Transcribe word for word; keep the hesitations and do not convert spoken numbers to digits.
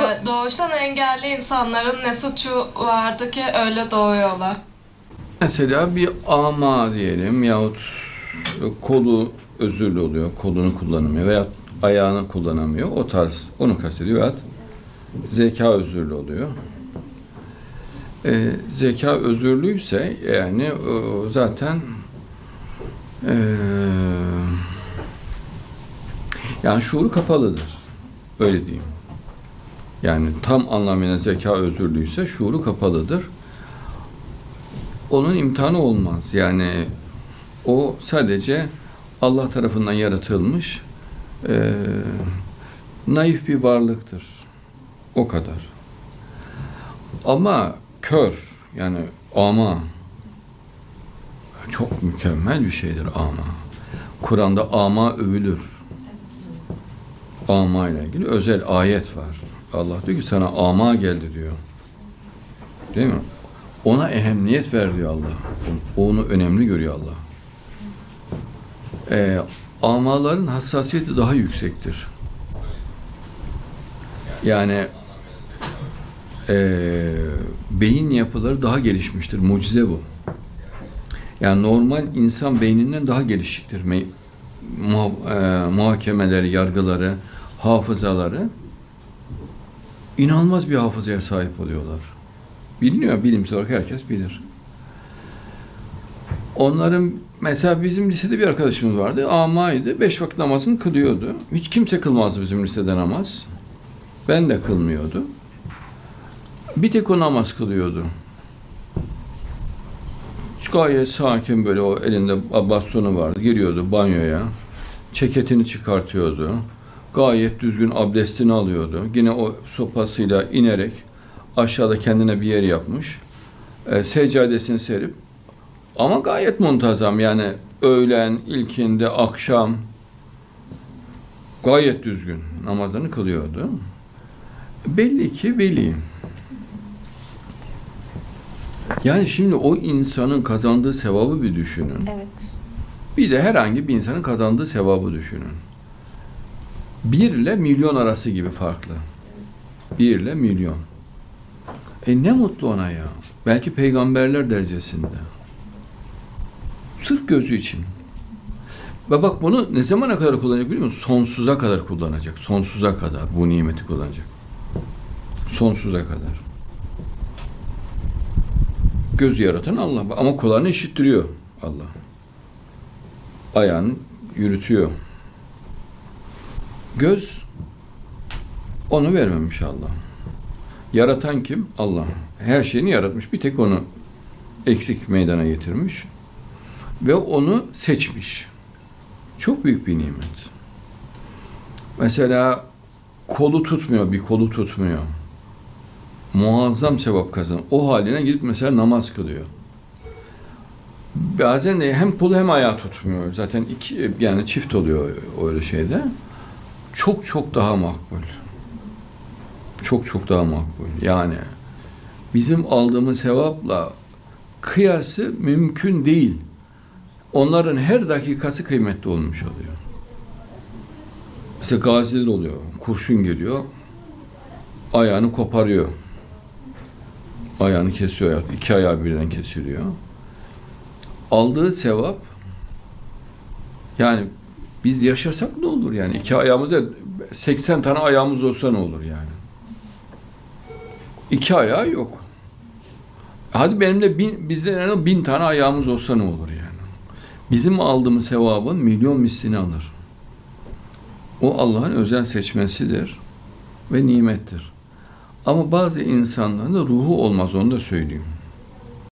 Ee, doğuştan engelli insanların ne suçu vardı ki öyle doğuyorlar? Mesela bir ama diyelim yahut kolu özürlü oluyor, kolunu kullanamıyor veya ayağını kullanamıyor. O tarz, onu kastediyor. Veyahut zeka özürlü oluyor. Ee, zeka özürlüyse yani o zaten ee, yani şuuru kapalıdır. Öyle diyeyim. Yani tam anlamıyla zeka özürlüyse şuuru kapalıdır. Onun imtihanı olmaz. Yani o sadece Allah tarafından yaratılmış e, naif bir varlıktır. O kadar. Ama kör, yani ama çok mükemmel bir şeydir ama. Kur'an'da ama övülür. Ama ile ilgili özel ayet var. Allah diyor ki sana ama geldi diyor. Değil mi? Ona ehemmiyet ver diyor Allah. Onu önemli görüyor Allah. Ee, amaların hassasiyeti daha yüksektir. Yani e, beyin yapıları daha gelişmiştir. Mucize bu. Yani normal insan beyninden daha gelişiktir. Me, muha, e, muhakemeleri, yargıları, hafızaları inanılmaz bir hafızaya sahip oluyorlar. Biliniyor, bilimsel olarak herkes bilir. Onların, mesela bizim lisede bir arkadaşımız vardı, amaydı, beş vakit namazını kılıyordu. Hiç kimse kılmazdı bizim lisede namaz. Ben de kılmıyordu. Bir tek o namaz kılıyordu. Gayet sakin böyle, o elinde bastonu vardı, giriyordu banyoya, ceketini çıkartıyordu. Gayet düzgün abdestini alıyordu. Yine o sopasıyla inerek aşağıda kendine bir yer yapmış. E, seccadesini serip ama gayet muntazam, yani öğlen, ilkindi, akşam gayet düzgün namazlarını kılıyordu. Belli ki veli. Yani şimdi o insanın kazandığı sevabı bir düşünün. Evet. Bir de herhangi bir insanın kazandığı sevabı düşünün. Bir ile milyon arası gibi farklı. Bir ile milyon. E ne mutlu ona ya. Belki peygamberler derecesinde. Sırf gözü için. Ve bak, bunu ne zamana kadar kullanacak biliyor musun? Sonsuza kadar kullanacak. Sonsuza kadar bu nimeti kullanacak. Sonsuza kadar. Gözü yaratan Allah. Ama kulağını işittiriyor Allah. Ayağını yürütüyor. Göz onu vermemiş Allah. Yaratan kim? Allah. Her şeyini yaratmış. Bir tek onu eksik meydana getirmiş. Ve onu seçmiş. Çok büyük bir nimet. Mesela kolu tutmuyor, bir kolu tutmuyor. Muazzam sevap kazanır. O haline gidip mesela namaz kılıyor. Bazen de hem kolu hem ayağı tutmuyor. Zaten iki, yani çift oluyor öyle şeyde. Çok çok daha makbul. Çok çok daha makbul. Yani bizim aldığımız sevapla kıyası mümkün değil. Onların her dakikası kıymetli olmuş oluyor. Mesela gaziler oluyor. Kurşun geliyor. Ayağını koparıyor. Ayağını kesiyor. İki ayağı birden kesiliyor. Aldığı sevap, yani biz yaşasak ne olur yani? İki ayağımızda seksen tane ayağımız olsa ne olur yani? İki ayağı yok. Hadi benim de bin, bizde en bin tane ayağımız olsa ne olur yani? Bizim aldığımız sevabın milyon mislini alır. O Allah'ın özel seçmesidir ve nimettir. Ama bazı insanların da ruhu olmaz, onu da söyleyeyim.